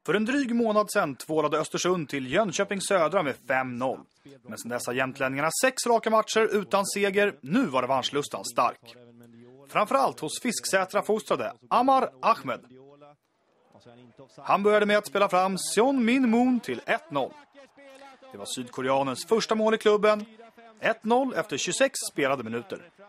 För en dryg månad sedan tvålade Östersund till Jönköping Södra med 5-0. Men sedan dessa jämtlänningarna 6 raka matcher utan seger, nu var revanschlustan stark. Framförallt hos Fisksätra-fostrade Amar Ahmed. Han började med att spela fram Seon Min Moon till 1-0. Det var sydkoreanens första mål i klubben. 1-0 efter 26 spelade minuter.